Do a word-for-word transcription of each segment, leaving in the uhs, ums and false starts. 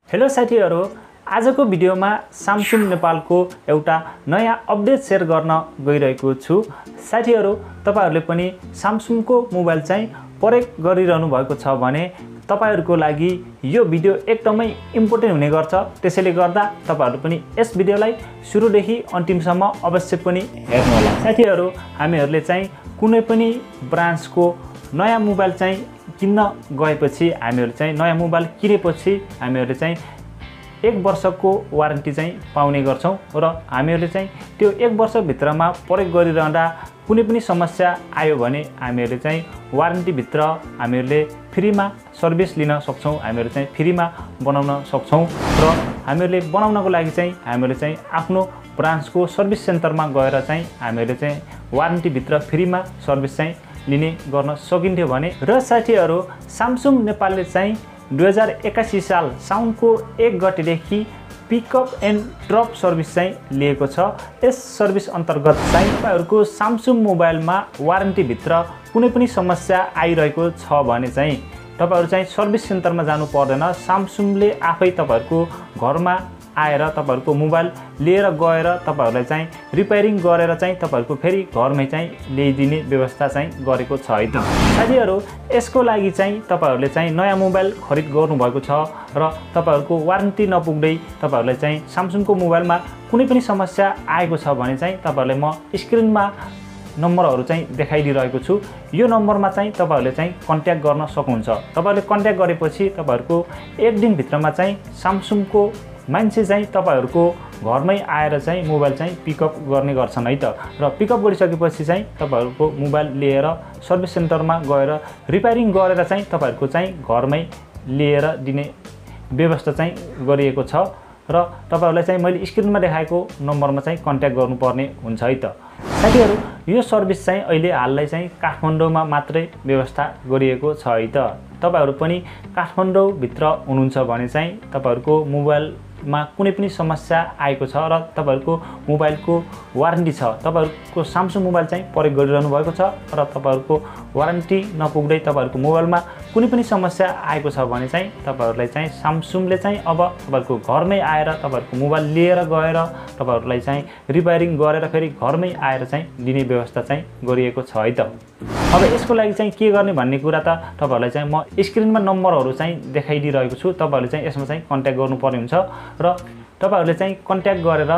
Hello साथीहरु, आजको भिडियोमा सामसुङ नेपालको एउटा नयाँ अपडेट शेयर गर्न गइरहेको छु। साथीहरु, तपाईहरुले पनि सामसुङको मोबाइल चाहिँ प्रयोग गरिरहनु भएको छ भने तपाईहरुको लागि यो भिडियो एकदमै इम्पोर्टेन्ट हुने गर्छ। त्यसैले गर्दा तपाईहरुले पनि यस भिडियोलाई सुरुदेखि अन्तिमसम्म अवश्य पनि हेर्नु होला। साथीहरु, हामीहरुले चाहिँ कुनै पनि ब्रान्डको नयाँ मोबाइल चाहिँ किन्न गएपछि हामीहरु चाहिँ नयाँ मोबाइल किनेपछि हामीहरुले चाहिँ एक वर्षको वारेन्टी चाहिँ पाउने गर्छौं र हामीहरुले चाहिँ त्यो एक वर्ष भित्रमा प्रयोग गरिरहँदा कुनै पनि समस्या आयो भने हामीहरुले चाहिँ वारेन्टी भित्र हामीहरुले फ्रीमा सर्भिस लिन सक्छौं। हामीहरु चाहिँ फ्रीमा बनाउन सक्छौं र हामीहरुले बनाउनको लागि चाहिँ हामीहरुले चाहिँ आफ्नो ब्रान्चको सर्भिस सेन्टरमा गएर चाहिँ हामीहरुले चाहिँ वारेन्टी भित्र फ्रीमा सर्भिस चाहिँ लिने गर्न सकिन्थ्यो भने। र साथीहरु, सामसुङ नेपालले चाहिँ दुई हजार एकासी साल साउनको एक गतेदेखि पिकअप एन्ड ड्रप सर्भिस चाहिँ लिएको छ। यस सर्भिस अन्तर्गत चाहिँ तपाईहरुको सामसुङ मोबाइलमा वारेन्टी भित्र कुनै पनि समस्या आइरहेको छ भने चाहिँ तपाईहरु चाहिँ सर्भिस सेन्टरमा जानु पर्दैन। सामसुङले आफै तपाईहरुको घरमा आएर तपाईहरुको मोबाइल लिएर गएर तपाईहरुलाई चाहिँ रिपेयरिङ गरेर चाहिँ तपाईहरुको फेरि घरमै चाहिँ ल्याइदिने व्यवस्था चाहिँ गरेको छ है त। साथीहरु, यसको लागि चाहिँ तपाईहरुले चाहिँ नयाँ मोबाइल खरिद गर्नुभएको छ र तपाईहरुको वारेन्टी नपुग्दै तपाईहरुलाई चाहिँ सामसुङको मोबाइलमा कुनै पनि समस्या आएको छ भने चाहिँ तपाईहरुलाई म स्क्रिनमा नम्बरहरु चाहिँ देखाइदिरहेको छु। यो नम्बरमा चाहिँ तपाईहरुले चाहिँ कन्ट्याक्ट गर्न सक्नुहुन्छ। तपाईहरुले कन्ट्याक्ट गरेपछि तपाईहरुको एक दिन भित्रमा चाहिँ सामसुङको मान्छे चाहिँ तपाईहरुको घरमै आएर चाहिँ मोबाइल चाहिँ पिकअप गर्ने गर्छन् है त। र पिकअप गरिसकेपछि चाहिँ तपाईहरुको मोबाइल लिएर सर्भिस सेन्टरमा गएर रिपेयरिङ गरेर चाहिँ तपाईहरुको चाहिँ घरमै लिएर दिने व्यवस्था चाहिँ गरिएको छ र तपाईहरुलाई चाहिँ मैले स्क्रिनमा देखाएको नम्बरमा चाहिँ कन्ट्याक्ट गर्नुपर्ने हुन्छ है त। साथीहरु, यो सर्भिस चाहिँ अहिले हाललाई चाहिँ काठमाडौँमा मात्रै व्यवस्था गरिएको छ है त। तपाईहरु पनि काठमाडौँ भित्र हुनुहुन्छ भने चाहिँ तपाईहरुको मोबाइलमा कुनै पनि समस्या आएको छ र तपाईहरुको मोबाइलको वारेन्टी छ, तपाईहरुको सामसुङ मोबाइल चाहिँ प्रयोग गरिरहनु भएको छ र तपाईहरुको वारेन्टी नपुग्दै तपाईहरुको मोबाइलमा कुनै पनि समस्या आएको छ भने चाहिँ तपाईहरुलाई चाहिँ सामसुङले चाहिँ अब तपाईहरुको घरमै आएर तपाईहरुको मोबाइल लिएर गएर तपाईहरुलाई चाहिँ रिपेयरिङ गरेर फेरि घरमै आएर चाहिँ दिने व्यवस्था चाहिँ गरिएको छ है त। अब यसको लागि चाहिँ के गर्ने भन्ने कुरा त तपाईहरुलाई चाहिँ म स्क्रिनमा नम्बरहरु चाहिँ देखाइदिइरहेको छु। तपाईहरुले चाहिँ यसमा चाहिँ कन्ट्याक्ट गर्नुपर्ने हुन्छ र तपाईहरुले चाहिँ कन्ट्याक्ट गरेर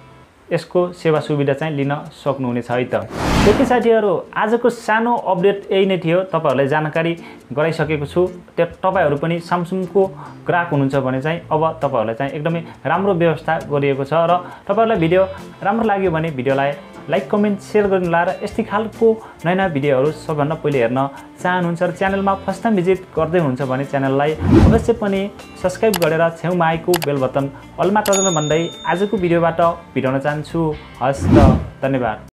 यसको सेवा सुविधा चाहिँ लिन सक्नुहुनेछ है त। त्यति साथीहरु, आजको सानो अपडेट यही नै थियो। तपाईहरुलाई जानकारी गराइसकेको छु। त्यो तपाईहरु पनि सामसुङको ग्राहक हुनुहुन्छ भने चाहिँ अब तपाईहरुलाई चाहिँ एकदमै राम्रो व्यवस्था गरिएको छ र तपाईहरुलाई भिडियो राम्रो लाग्यो भने भिडियोलाई लाइक कमेन्ट शेयर गर्नु होला र यस्तै खालको नयाँ नयाँ भिडियोहरु सबभन्दा पहिले हेर्न चाहनुहुन्छ र च्यानलमा फर्स्ट टाइम भिजिट गर्दै हुनुहुन्छ भने च्यानललाई अवश्य पनि सब्स्क्राइब गरेर छेउमा आएको बेल बटन अलमा टर्न भन्दै आजको भिडियोबाट बिताउन चाहन्छु। हस् त, धन्यवाद।